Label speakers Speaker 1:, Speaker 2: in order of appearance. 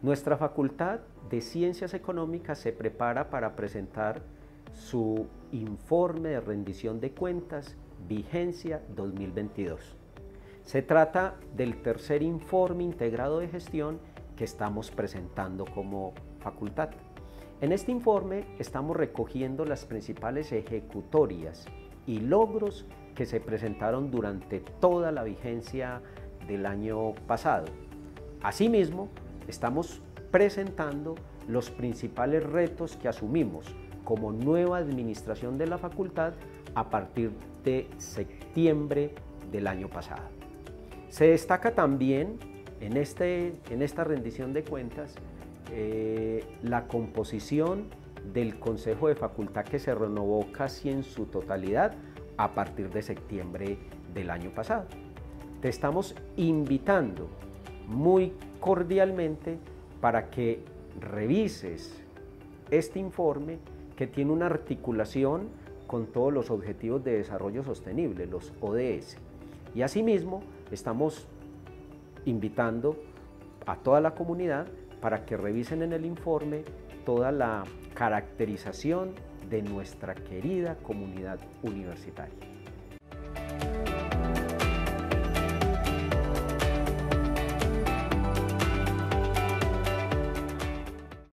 Speaker 1: Nuestra Facultad de Ciencias Económicas se prepara para presentar su informe de rendición de cuentas vigencia 2022. Se trata del tercer informe integrado de gestión que estamos presentando como facultad. En este informe estamos recogiendo las principales ejecutorias y logros que se presentaron durante toda la vigencia del año pasado. Asimismo, estamos presentando los principales retos que asumimos como nueva administración de la facultad a partir de septiembre del año pasado. Se destaca también en esta rendición de cuentas la composición del Consejo de Facultad, que se renovó casi en su totalidad a partir de septiembre del año pasado. Te estamos invitando muy cordialmente para que revises este informe, que tiene una articulación con todos los Objetivos de Desarrollo Sostenible, los ODS. Y asimismo estamos invitando a toda la comunidad para que revisen en el informe toda la caracterización de nuestra querida comunidad universitaria.